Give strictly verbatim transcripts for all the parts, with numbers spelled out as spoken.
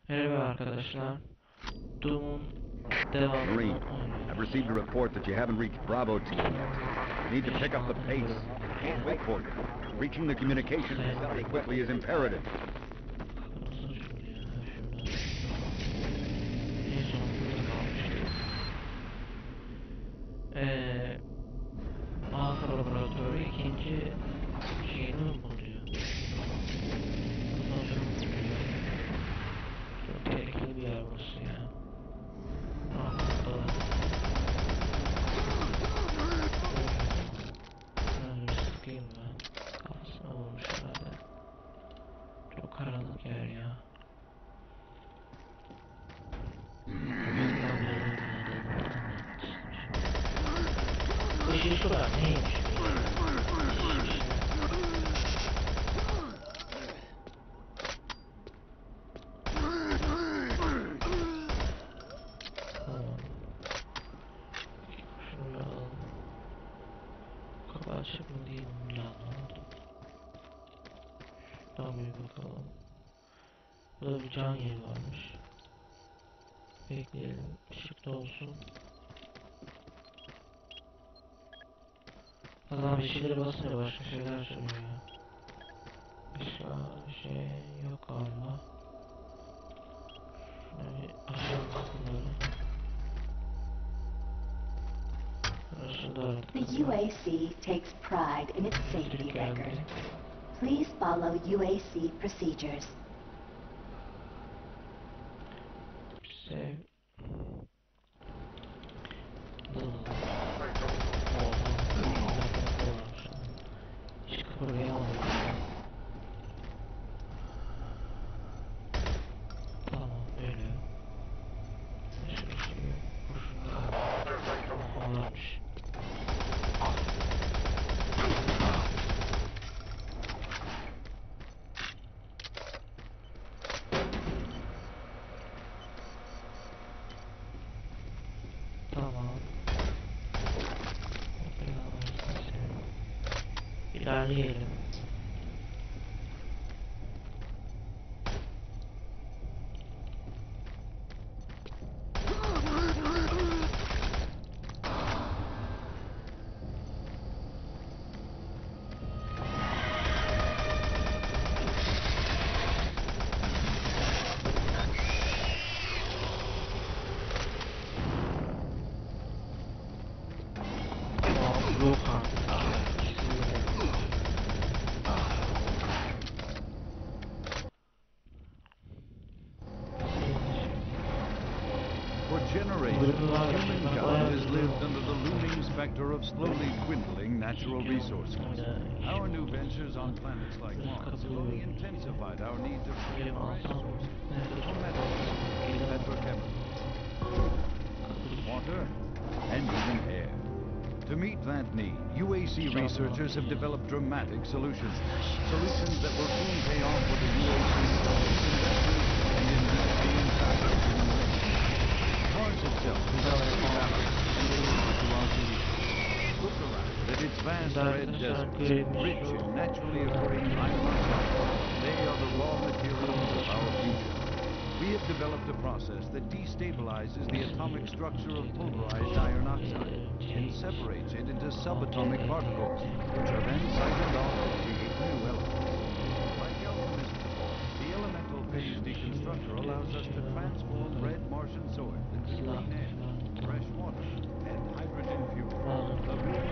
Merhaba arkadaşlar. Doom'un devamını Marine, I've received a report that you haven't reached Bravo team yet. You need to pick up the pace. Can't wait for you. Reaching the communication facility quickly is imperative. Eee Alfa laboratuvarı ikinci şeyini buluyor. Çok tehlikeli bir yer burası ya. Alfa sıkayım ben. Kafasına vurmuş herhalde. Çok karanlık yer ya. Işığı şurada neymiş? Açık mı değil mi lan, ne oldu? Şuradan bir bakalım. Burada bir can yeri varmış. Bekleyelim, ışıkta olsun. Adam bir şeyleri basınca başka şeyler söylüyor ya. Başka şey yok galiba. Şöyle bir açalım kapıları. The U A C takes pride in its safety record. Please follow U A C procedures. Save. Hiç kıpırdayamadım. Tamam öyle. Başka bir şey yok. Kurşun varmış. Tamam. İlerleyelim. For generations, humankind has lived under the looming specter of slowly dwindling natural resources. Our new ventures on planets like Mars have only intensified our need to free up our resources for metals, petrochemicals, water, and even air. To meet that need, U A C researchers have developed dramatic solutions. Solutions that will soon pay off for the U A C's investment and indeed the entire human race. Mars itself is already balanced and delivered to our belief. Look around at its vast red deserts, rich in naturally occurring iron oxides. They are the raw materials of our future. We have developed a process that destabilizes the atomic structure of pulverized iron oxide and separates it into subatomic particles, which are then siphoned off to create new elements. Like alchemist, the elemental phase deconstructor allows us to transform red Martian soil into clean air, fresh water, and hydrogen fuel. The real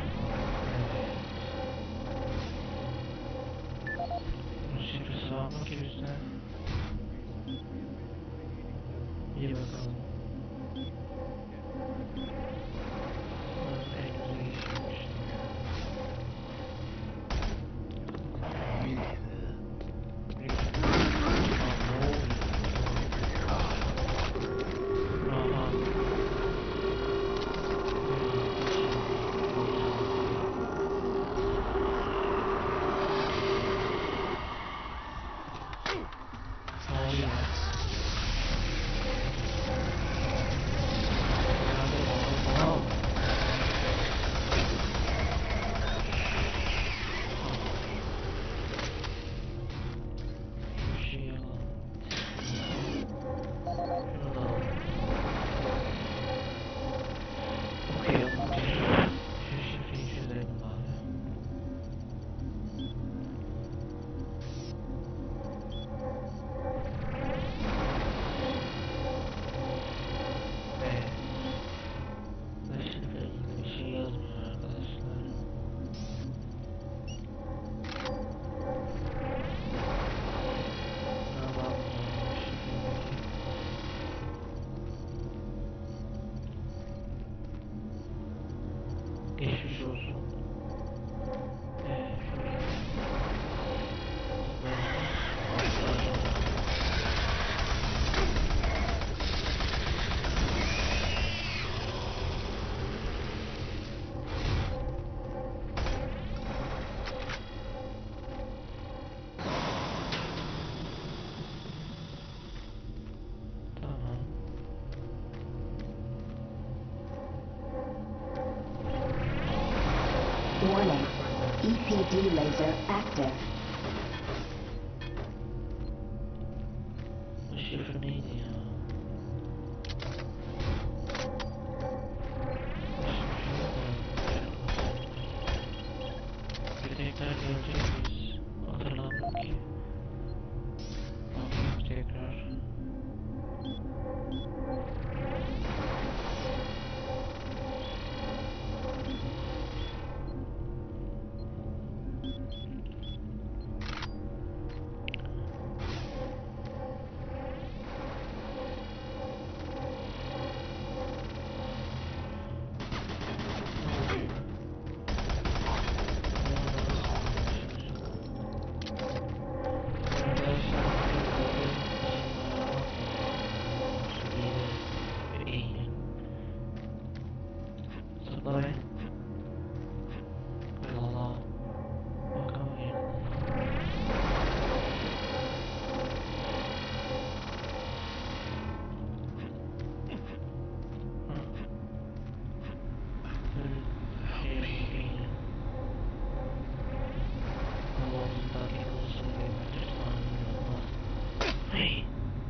İyi bakalım. I D laser active. Bu şifre neydi ya? Bir tekrar gelecek miyiz? Hatırlamıyorum ki. Bakayım tekrar. Zıpla be. Hay Allah. Bakalım yerine. Şey değil. Allah'ımızdaki kılıçını vermiştir sanırım. Hey.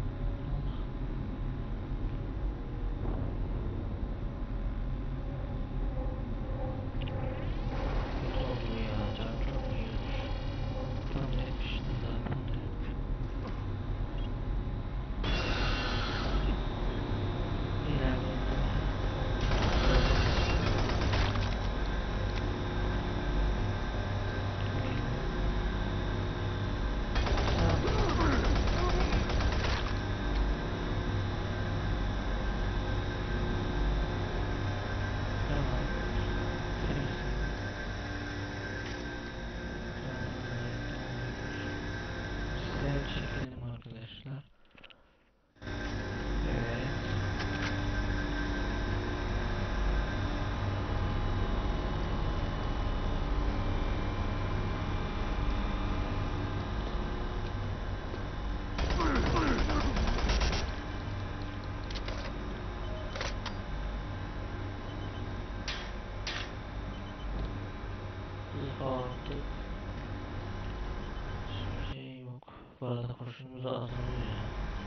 Kötü oldu ya. Canım çok uyuyor. Tam demiştim zaten de. İlerleyelim. Tamam. Temiz. Size çekelim arkadaşlar. Evet. Zırh aldık. Hiçbir şey yok. Bu arada kurşunumuz azalıyor ya.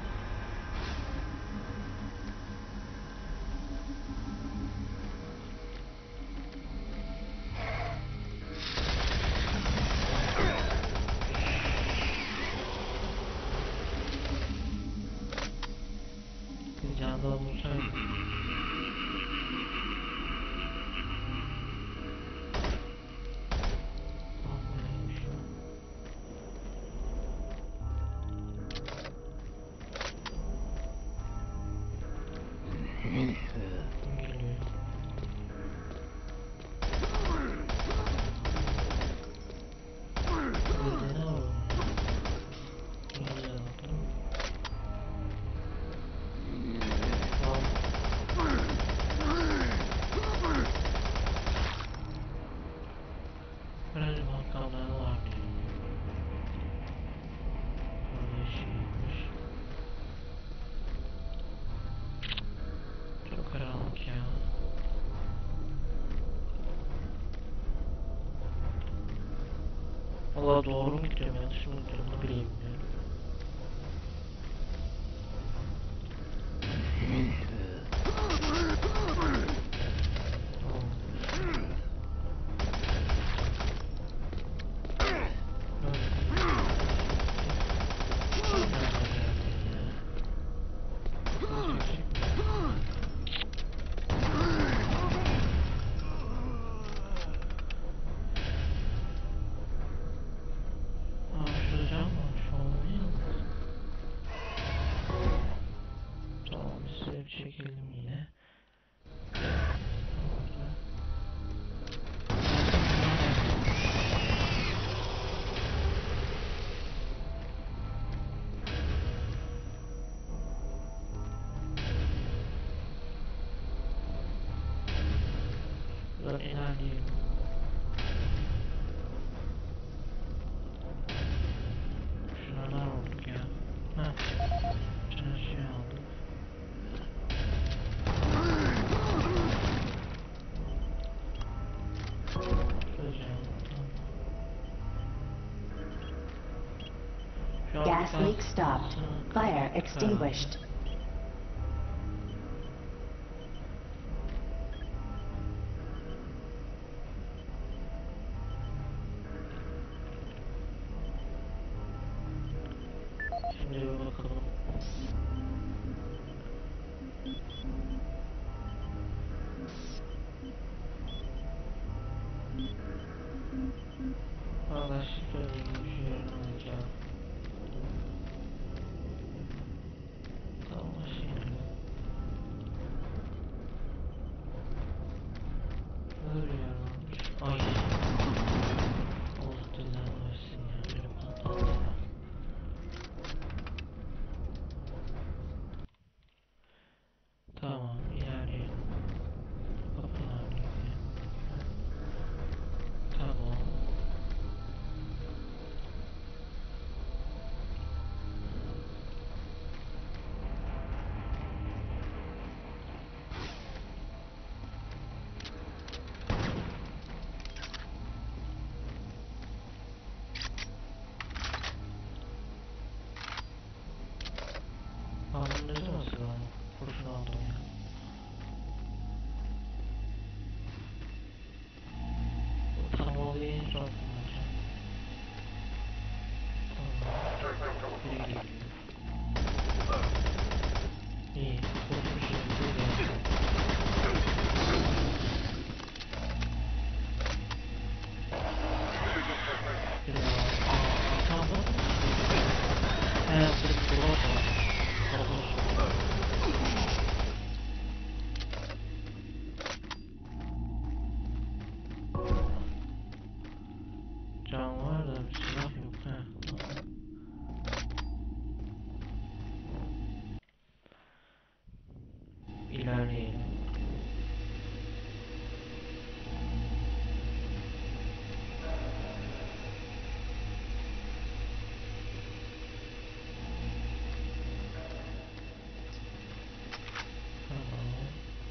Bir can daha bulsaydım. Olmaymış ya. Geliyor. Burada ne var? Güzel bakalım. Tamam. Böyle makamlar var diyor. Böyle şeymiş. Çok karanlık ya. Valla doğru mu gidiyorum, yanlış mı gidiyorum, ne bileyim ya. Tamam. Aa, şurada cam var, şu an ne yalnız? Tamam, size bir çekelim yine. Buradan ilerleyelim. Şuna ne olduk ya? Heh. Şuna şey aldık. Şöyle aldım. gas leak stopped. Fire extinguished. Şimdi bir bakalım. Valla şifreyle görüşüyorum alacağım. Tamam şimdi. Görüyorum. Ay. Oldu düzenlersin ya. Benim patladı. Tamam ilerleyelim. Kapılar gibi. Tamam. Aldım ne zaman sıra? Kurşun aldım ya. Tam olayı en son kullanacağım. Tamam. Biri geliyor. İyi. Kurşun şimdi geldi. Biri daha. Tamam. He, bir dolap var. Olsun. Can var da bir silah yok. He. Tamam. İlerleyelim. Tamam.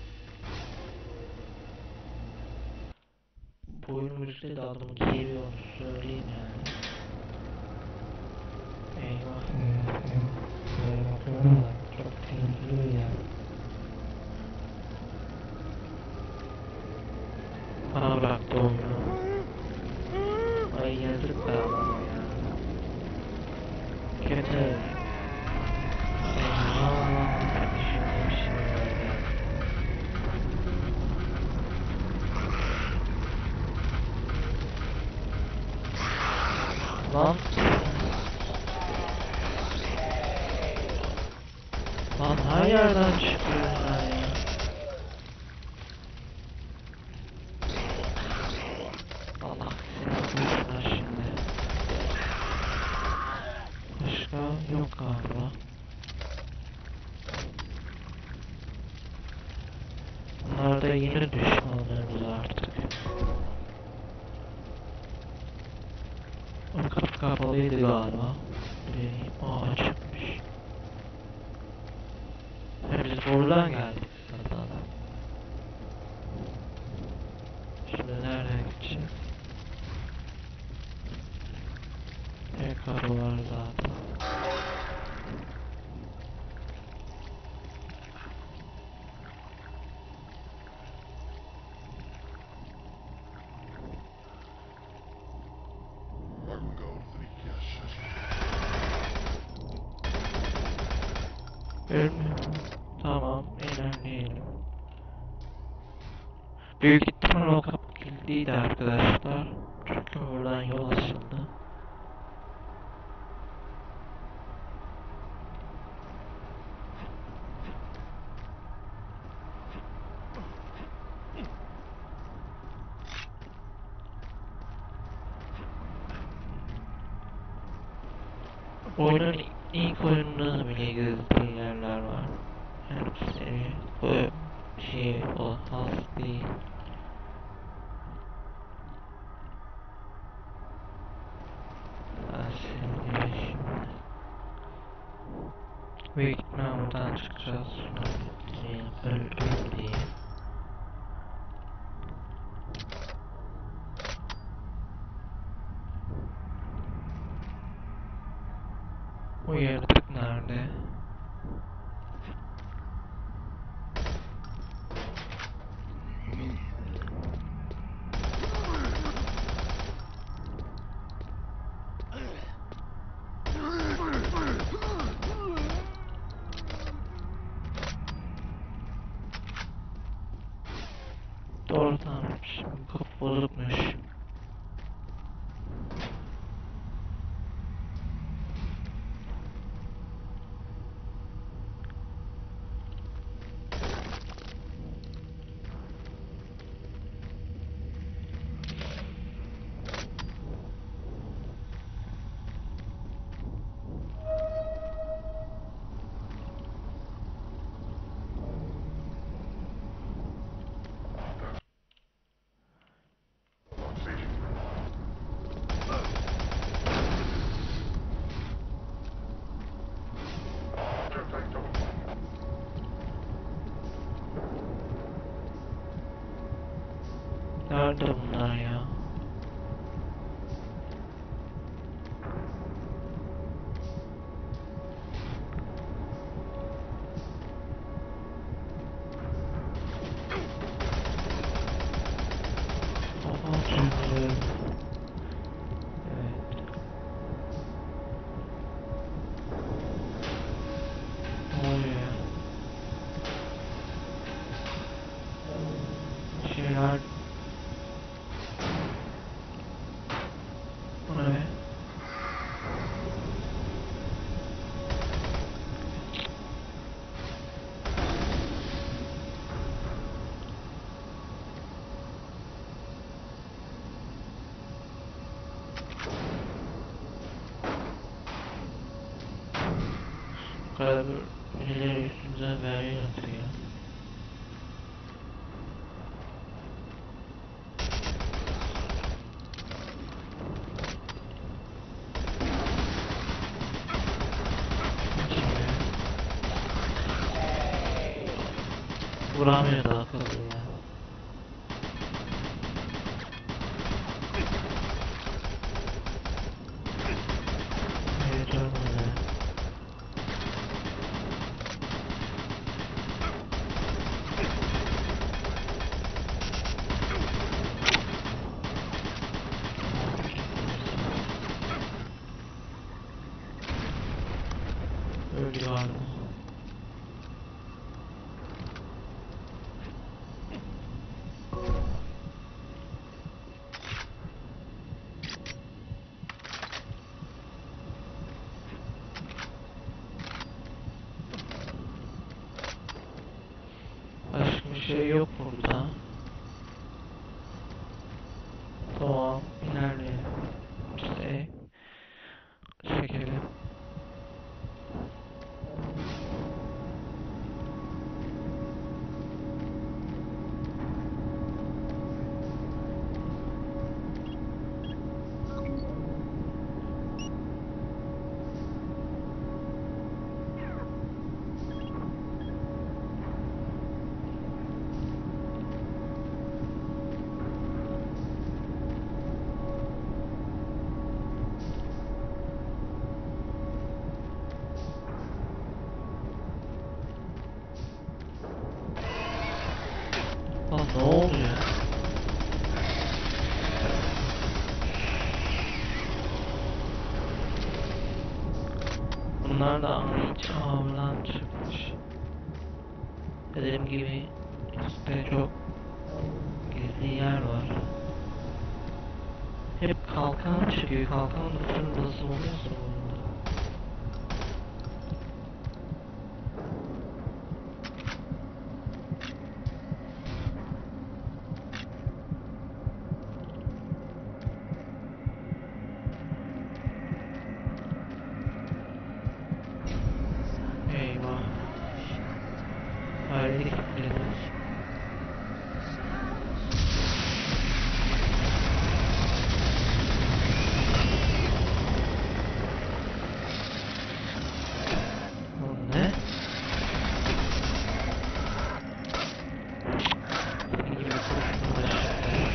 Bu oyun müzikte de adamı geliyor onu söyleyeyim yani. Eyvah. Böyle bakıyorum da çok tehlikeli ya. Bana bıraktı oyunu. Ay yazık be adama ya. Kötü. Eyvah. Şöyle bir şey var. Lan. Lan her yerden çıkıyorlar ya. Allah seni buyursunlar şimdi. Başka yok galiba. Bunlar da yeni düşmanlarımız artık. O kapı kapalıydı galiba. Bir aa açıkmış. Hem biz buradan geldik zaten. Şimdi nereye gideceğiz? Tek kapı var zaten. Ölmüyor. Tamam, ilerleyelim. Büyük ihtimal o kapı kilidiydi arkadaşlar. Çünkü buradan yol açıldı. Oyunun ilk oyununda bile gezdiği yerler var. Hepsi bu şey o has değil. Ben seni şimdi. Büyük ihtimal buradan çıkacağız. Şuna öldüm diye. O yaratık nerede? Doğru, tamam. Şimdi kapı bozukmuş. Nerede bunlar ya? Aha, çünkü... Evet. Ne oluyor ya? Şeyler... Bu ne be? Bu kadar birileri üstümüze vergi atıyor. Vuramıyor da akıllı ya. Evet, öyle. Öldü galiba. Başka bir şey yok burada. Tamam, ilerleyelim. İşte çekelim. Lan ne oldu ya? Bunlar da amiç avlan çıkmış. Dediğim gibi işte çok gizli yer var. Hep kalkan çıkıyor. Kalkan da nasıl oluyorsa burada. Eyvah. Haydi gidelim. Lan ne? İyi bir kurşun da çıktı.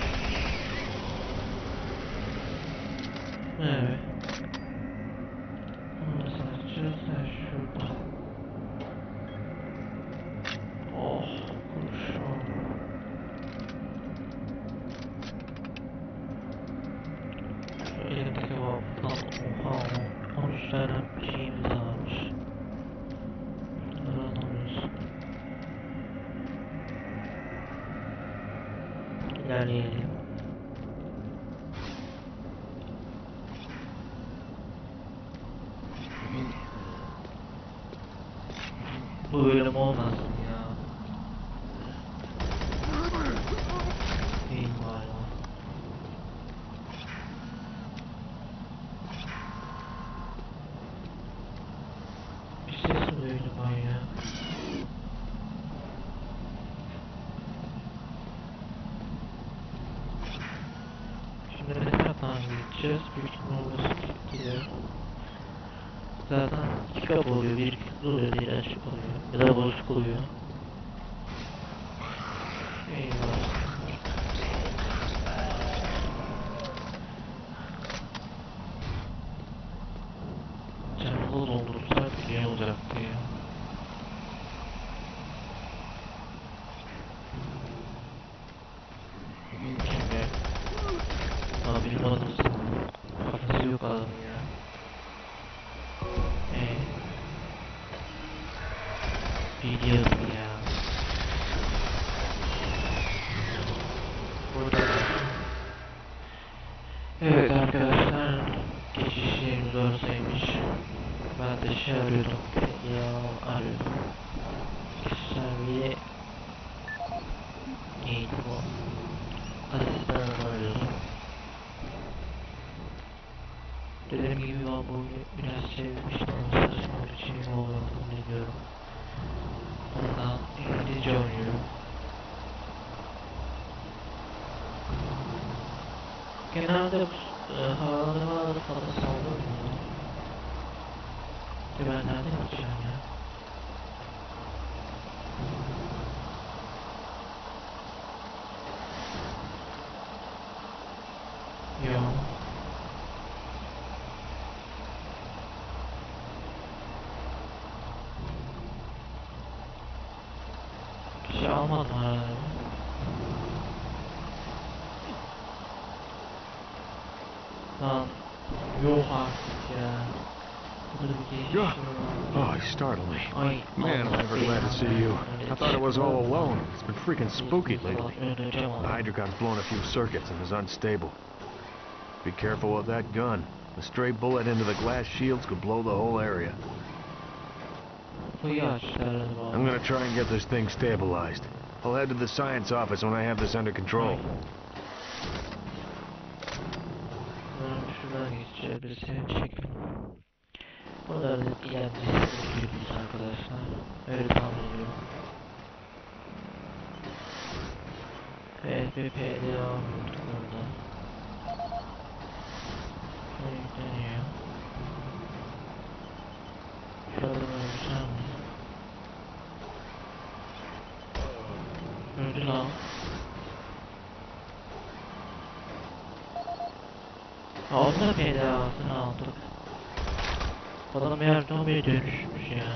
Evet. Bunu satacağız. İlerleyelim. Bu bölüm olmasın ya. İyi bari. Bir ses duydum ben ya. Şimdi ne taraftan gideceğiz? Büyük ihtimalle gidiyor. Zaten iki kapı oluyor, bir kilitli oluyor, diğer açık oluyor. Ya da bozuk oluyor. Eyvah. Canlı doldurursak iyi olacaktı ya. Şimdi... Abi bir adamsın. Kafası yok adam ya. Eee... Biliyorum ya. Burada. Evet arkadaşlar, geçişlerimiz oradaymış. Ben de şey arıyordum, ya arıyordum. Geçişler neydi bu? Asistanı arıyordum. Dediğim gibi ben bu biraz çevirmiştim ama saçma bir şey olduğunu kabul ediyorum. Ondan İngilizce oynuyorum. Genelde bu e, havalandırmaları falan saldırmıyor. Ben nereden yapacağım ya? Yo. Bir şey almadım herhalde. Lan yok artık ya. Oh, you startled me. Ay, Man, I'm never glad to see you. I thought it was all alone. It's been freaking spooky lately. The Hydrocon's blown a few circuits and is unstable. Be careful with that gun. A stray bullet into the glass shields could blow the whole area. I'm gonna try and get this thing stabilized. I'll head to the science office when I have this under control. Şuradan geçeceğiz, bir seni çekin. Buralarda ilerleyeceğiz arkadaşlar. Öyle tahmin ediyorum. Evet, bir P D devam ettik burada. Şöyle yükleniyor. Şurada öleceğim. Öldü lan. Altına P D altına aldık. Adam yerden bir dönüşmüş ya.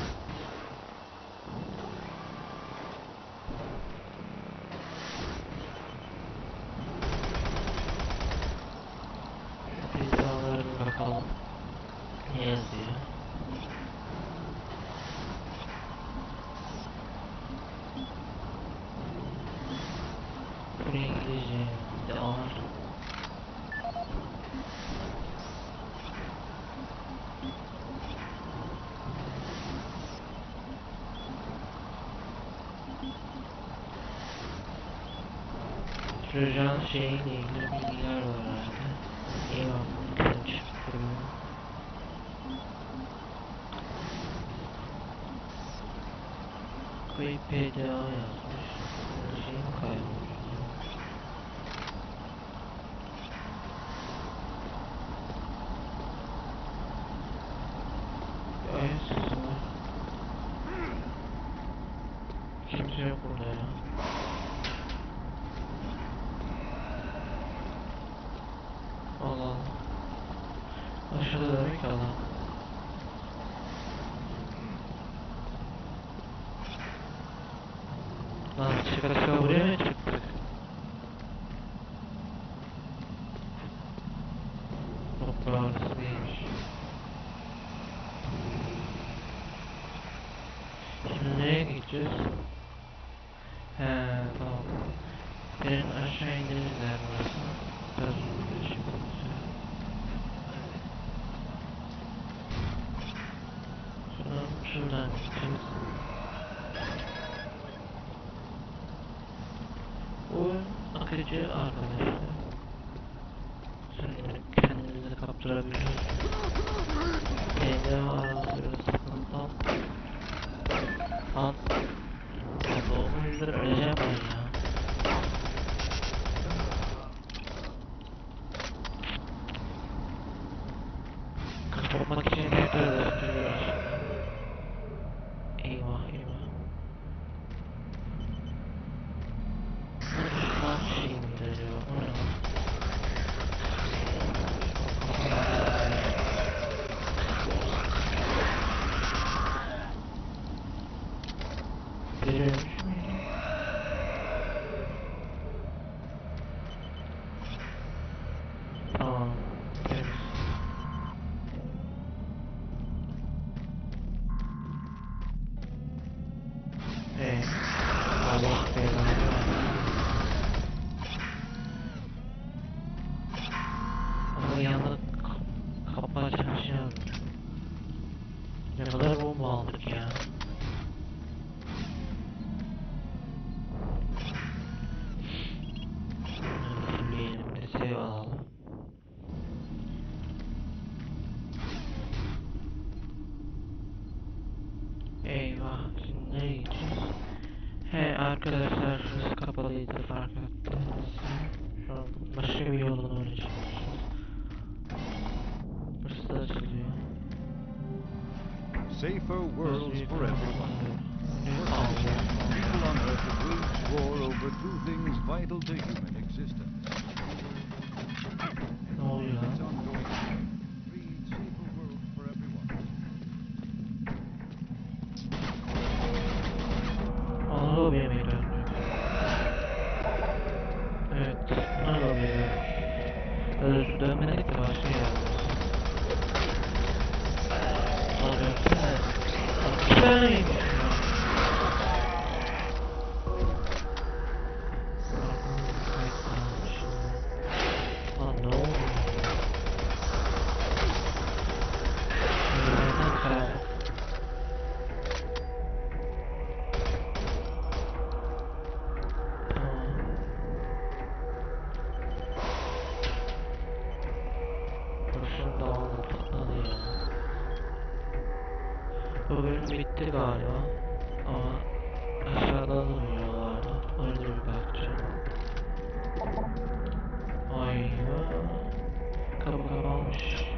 P D A'lara bir bakalım. Ne yazıyor? Bu İngilizce devam. Trojan şeyiyle ilgili bilgiler var herhalde. Eyvah, bunu çıkıyorum. Kayıp P D A yazmış. Şeyim kaybolmuş. Evet. Kimse yok burada ya. Allah Allah. Aşağıda demek ki adam. Lan çıka çıka buraya mı çıktık? Toprağı orası değilmiş. Şimdi nereye gideceğiz? He tamam. P Senin aşağı indiğiniz yer burası. Biraz şimdi. Şuradan, şuradan gideceğiz. Oyun akıcı arkadaşlar. Şimdi kendinizi kaptırabiliyorsunuz. Elde arasında sıkıntıdan. Lan. Nasıl olmuştur öleceğim ben ya. Kapatmak için tekrar değiştiriyoruz. Eyvah eyvah. Lan şey miydi acaba? O ne lan? Görüyormuş muyum? Tamam. Temiz. Eee. Allah belanı. Ama yanında kapı açmışım. Ne kadar bomba aldık ya. Bir elimde sev alalım. Eyvah, şimdi nereye gideceğiz? He arkadaşlar, şurası kapalıydı, fark ettiniz. Şu an başka bir yoldan öyle çıkmışız. Burası da açılıyor. Safer worlds for everyone. Ne For alıyor? centuries, people on Earth have waged war over two things vital to human existence. Ne oluyor Its lan? ongoing free safer world for everyone. Ana lobiye mi döndük? Evet, ana lobiye döndük. Öyle dönmedik de başka yerdeyiz. Lan dönsene. Lan bir tane miymiş ya? Lan ne oldu? Nereden karar? Tamam. Kurşun dağıldı, patladı ya. Bu bölüm bitti galiba. Ama aşağıda duruyorlardı. Orada bir bakacağım. Ay ya. Kapı kapanmış.